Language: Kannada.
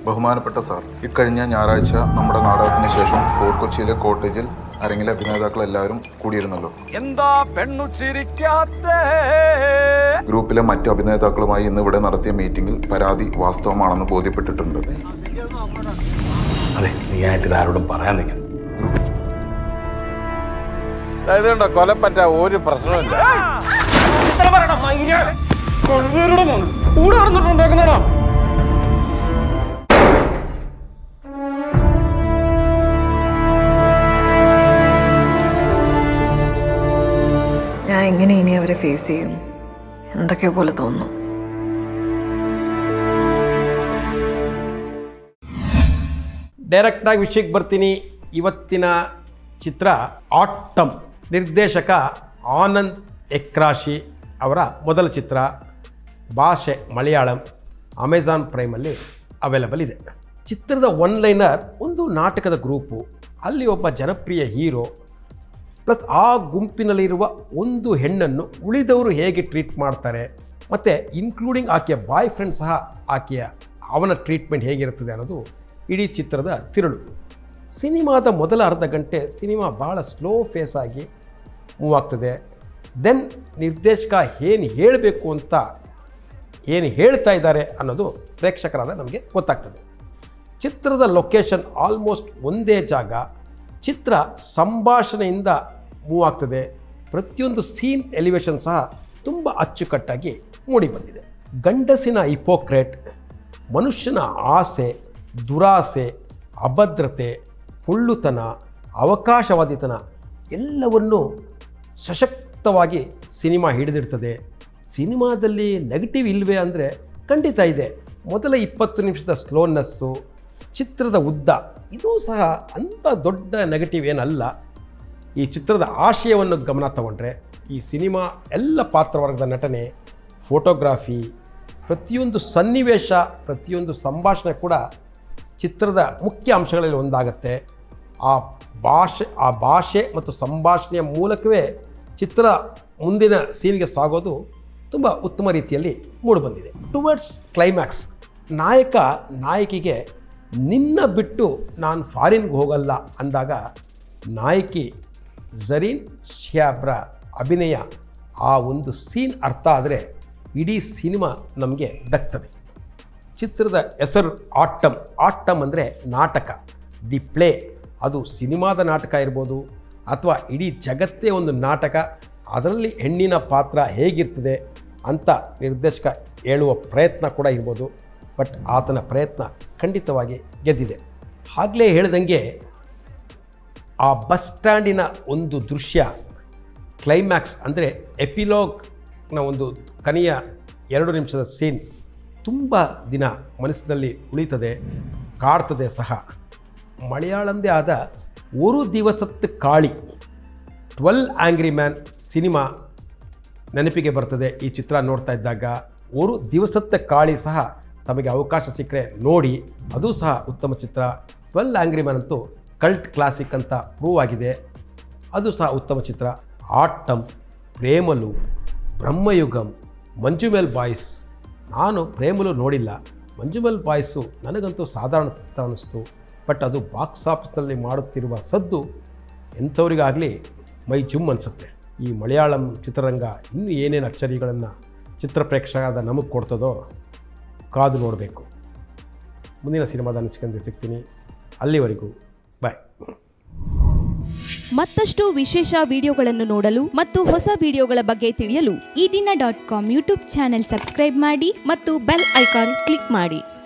ബഹുമാനപ്പെട്ട സാർ, ഇക്കഴിഞ്ഞ ഞായറാഴ്ച നമ്മുടെ നാടകത്തിന് ശേഷം ഫോർട്ട് കൊച്ചിയിലെ കോട്ടേജിൽ അരങ്ങിലെ അഭിനേതാക്കൾ എല്ലാവരും കൂടിയിരുന്നല്ലോ. എന്താ പെണ്ണു ചിരിക്കാത്ത? ഗ്രൂപ്പിലെ മറ്റു അഭിനേതാക്കളുമായി ഇന്ന് ഇവിടെ നടത്തിയ മീറ്റിംഗിൽ പരാതി വാസ്തവമാണെന്ന് ബോധ്യപ്പെട്ടിട്ടുണ്ട്. അതെ, നീ ആയിട്ട് ആരോടും പറയാൻ നിൽക്കണം. ഇതുകൊണ്ടോ കൊലപ്പറ്റ ഒരു പ്രശ്നമില്ല. ഞാൻ എങ്ങനെ ഇനി അവരെ ഫേസ് ചെയ്യും? എന്തൊക്കെയോ പോലെ തോന്നുന്നു. ಡೈರೆಕ್ಟಾಗಿ ವಿಷಯಕ್ಕೆ ಬರ್ತೀನಿ. ಇವತ್ತಿನ ಚಿತ್ರ ಆಟಮ್. ನಿರ್ದೇಶಕ ಆನಂದ್ ಎಕ್ರಾಶಿ ಅವರ ಮೊದಲ ಚಿತ್ರ. ಭಾಷೆ ಮಲಯಾಳಂ. ಅಮೆಜಾನ್ ಪ್ರೈಮಲ್ಲಿ ಅವೈಲಬಲ್ ಇದೆ. ಚಿತ್ರದ ಒನ್ಲೈನರ್ ಒಂದು ನಾಟಕದ ಗ್ರೂಪು, ಅಲ್ಲಿ ಒಬ್ಬ ಜನಪ್ರಿಯ ಹೀರೋ ಪ್ಲಸ್ ಆ ಗುಂಪಿನಲ್ಲಿರುವ ಒಂದು ಹೆಣ್ಣನ್ನು ಉಳಿದವರು ಹೇಗೆ ಟ್ರೀಟ್ ಮಾಡ್ತಾರೆ, ಮತ್ತು ಇನ್ಕ್ಲೂಡಿಂಗ್ ಆಕೆಯ ಬಾಯ್ ಫ್ರೆಂಡ್ ಸಹ ಅವನ ಟ್ರೀಟ್ಮೆಂಟ್ ಹೇಗಿರುತ್ತದೆ ಅನ್ನೋದು ಇಡೀ ಚಿತ್ರದ ತಿರುಳು. ಸಿನಿಮಾದ ಮೊದಲ ಅರ್ಧ ಗಂಟೆ ಸಿನಿಮಾ ಭಾಳ ಸ್ಲೋ ಫೇಸ್ ಆಗಿ ಮೂವ್ ಆಗ್ತದೆ. ದೆನ್ ನಿರ್ದೇಶಕ ಏನು ಹೇಳಬೇಕು ಅಂತ ಏನು ಹೇಳ್ತಾ ಇದ್ದಾರೆ ಅನ್ನೋದು ಪ್ರೇಕ್ಷಕರಾದ ನಮಗೆ ಗೊತ್ತಾಗ್ತದೆ. ಚಿತ್ರದ ಲೊಕೇಶನ್ ಆಲ್ಮೋಸ್ಟ್ ಒಂದೇ ಜಾಗ. ಚಿತ್ರ ಸಂಭಾಷಣೆಯಿಂದ ಮೂವ್ ಆಗ್ತದೆ. ಪ್ರತಿಯೊಂದು ಸೀನ್ ಎಲಿವೇಶನ್ ಸಹ ತುಂಬ ಅಚ್ಚುಕಟ್ಟಾಗಿ ಮೂಡಿಬಂದಿದೆ. ಗಂಡಸಿನ ಹಿಪೋಕ್ರೇಟ್, ಮನುಷ್ಯನ ಆಸೆ, ದುರಾಸೆ, ಅಭದ್ರತೆ, ಪೊಳ್ಳುತನ, ಅವಕಾಶವಾದಿತನ ಎಲ್ಲವನ್ನೂ ಸಶಕ್ತವಾಗಿ ಸಿನಿಮಾ ಹಿಡಿದಿಡ್ತದೆ. ಸಿನಿಮಾದಲ್ಲಿ ನೆಗೆಟಿವ್ ಇಲ್ಲವೇ ಅಂದರೆ ಖಂಡಿತ ಇದೆ. ಮೊದಲ 20 ನಿಮಿಷದ ಸ್ಲೋನೆಸ್ಸು, ಚಿತ್ರದ ಉದ್ದ, ಇದೂ ಸಹ ಅಂಥ ದೊಡ್ಡ ನೆಗೆಟಿವ್ ಏನಲ್ಲ. ಈ ಚಿತ್ರದ ಆಶಯವನ್ನು ಗಮನ ತಗೊಂಡ್ರೆ ಈ ಸಿನಿಮಾ ಎಲ್ಲ ಪಾತ್ರವರ್ಗದ ನಟನೆ, ಫೋಟೋಗ್ರಾಫಿ, ಪ್ರತಿಯೊಂದು ಸನ್ನಿವೇಶ, ಪ್ರತಿಯೊಂದು ಸಂಭಾಷಣೆ ಕೂಡ ಚಿತ್ರದ ಮುಖ್ಯ ಅಂಶಗಳಲ್ಲಿ ಒಂದಾಗುತ್ತೆ. ಆ ಭಾಷೆ ಮತ್ತು ಸಂಭಾಷಣೆಯ ಮೂಲಕವೇ ಚಿತ್ರ ಮುಂದಿನ ಸೀನ್ಗೆ ಸಾಗೋದು ತುಂಬ ಉತ್ತಮ ರೀತಿಯಲ್ಲಿ ಮೂಡಿಬಂದಿದೆ. ಟುವರ್ಡ್ಸ್ ಕ್ಲೈಮ್ಯಾಕ್ಸ್ ನಾಯಕ ನಾಯಕಿಗೆ ನಿನ್ನ ಬಿಟ್ಟು ನಾನು ಫಾರಿನ್ಗೆ ಹೋಗಲ್ಲ ಅಂದಾಗ ನಾಯಕಿ ಝರೀನ್ ಶ್ಯಾಬ್ರ ಅಭಿನಯ, ಆ ಒಂದು ಸೀನ್ ಅರ್ಥ ಆದರೆ ಇಡೀ ಸಿನಿಮಾ ನಮಗೆ ದಕ್ತದೆ. ಚಿತ್ರದ ಹೆಸರು ಆಟಮ್. ಆಟಮ್ ಅಂದರೆ ನಾಟಕ, ದಿ ಪ್ಲೇ. ಅದು ಸಿನಿಮಾದ ನಾಟಕ ಇರ್ಬೋದು ಅಥವಾ ಇಡೀ ಜಗತ್ತೇ ಒಂದು ನಾಟಕ. ಅದರಲ್ಲಿ ಹೆಣ್ಣಿನ ಪಾತ್ರ ಹೇಗಿರ್ತದೆ ಅಂತ ನಿರ್ದೇಶಕ ಹೇಳುವ ಪ್ರಯತ್ನ ಕೂಡ ಇರ್ಬೋದು. ಬಟ್ ಆತನ ಪ್ರಯತ್ನ ಖಂಡಿತವಾಗಿ ಗೆದ್ದಿದೆ. ಆಗಲೇ ಹೇಳ್ದಂಗೆ ಆ ಬಸ್ ಸ್ಟ್ಯಾಂಡಿನ ಒಂದು ದೃಶ್ಯ, ಕ್ಲೈಮ್ಯಾಕ್ಸ್ ಅಂದರೆ ಎಪಿಲಾಗ್ನ ಒಂದು ಕೊನೆಯ 2 ನಿಮಿಷದ ಸೀನ್ ತುಂಬ ದಿನ ಮನಸ್ಸಿನಲ್ಲಿ ಉಳಿತದೆ, ಕಾಡ್ತದೆ ಸಹ. ಮಲಯಾಳಂದೇ ಆದ ಒಂದು Divasathu Kali, 12 angry man cinema ನೆನಪಿಗೆ ಬರ್ತದೆ ಈ ಚಿತ್ರ ನೋಡ್ತಾ ಇದ್ದಾಗ. ಒಂದು ದಿವಸತ್ತ ಕಾಳಿ ಸಹ ತಮಗೆ ಅವಕಾಶ ಸಿಕ್ಕರೆ ನೋಡಿ, ಅದು ಸಹ ಉತ್ತಮ ಚಿತ್ರ. 12 ಆಂಗ್ರಿ ಮ್ಯಾನ್ ಅಂತೂ ಕಲ್ಟ್ ಕ್ಲಾಸಿಕ್ ಅಂತ ಪ್ರೂವ್ ಆಗಿದೆ, ಅದು ಸಹ ಉತ್ತಮ ಚಿತ್ರ. Atom, ಪ್ರೇಮಲು, ಬ್ರಹ್ಮಯುಗಂ, ಮಂಜುಮೆಲ್ boys. ನಾನು ಪ್ರೇಮಲು ನೋಡಿಲ್ಲ, ಮಂಜುಮೆಲ್ ಬಾಯ್ಸು ನನಗಂತೂ ಸಾಧಾರಣ ಚಿತ್ರ ಅನ್ನಿಸ್ತು. ಬಟ್ ಅದು ಬಾಕ್ಸ್ ಆಫೀಸ್ನಲ್ಲಿ ಮಾಡುತ್ತಿರುವ ಸದ್ದು ಎಂಥವರಿಗಾಗಲಿ ಮೈ ಜುಮ್ ಅನಿಸುತ್ತೆ. ಈ ಮಲಯಾಳಂ ಚಿತ್ರರಂಗ ಇನ್ನೂ ಏನೇನು ಅಚ್ಚರಿಗಳನ್ನು ಚಿತ್ರ ಪ್ರೇಕ್ಷಕರಾದ ನಮಗೆ ಕೊಡ್ತದೋ ಕಾದು ನೋಡಬೇಕು. ಮುಂದಿನ ಸಿನಿಮಾದ ಅನಿಸಿಕೆಂದು ಸಿಗ್ತೀನಿ. ಅಲ್ಲಿವರೆಗೂ ಬಾಯ್. ಮತ್ತಷ್ಟು ವಿಶೇಷ ವಿಡಿಯೋಗಳನ್ನು ನೋಡಲು ಮತ್ತು ಹೊಸ ವಿಡಿಯೋಗಳ ಬಗ್ಗೆ ತಿಳಿಯಲು ಈ ದಿನ .com ಯೂಟ್ಯೂಬ್ ಚಾನೆಲ್ ಸಬ್ಸ್ಕ್ರೈಬ್ ಮಾಡಿ ಮತ್ತು ಬೆಲ್ ಐಕಾನ್ ಕ್ಲಿಕ್ ಮಾಡಿ.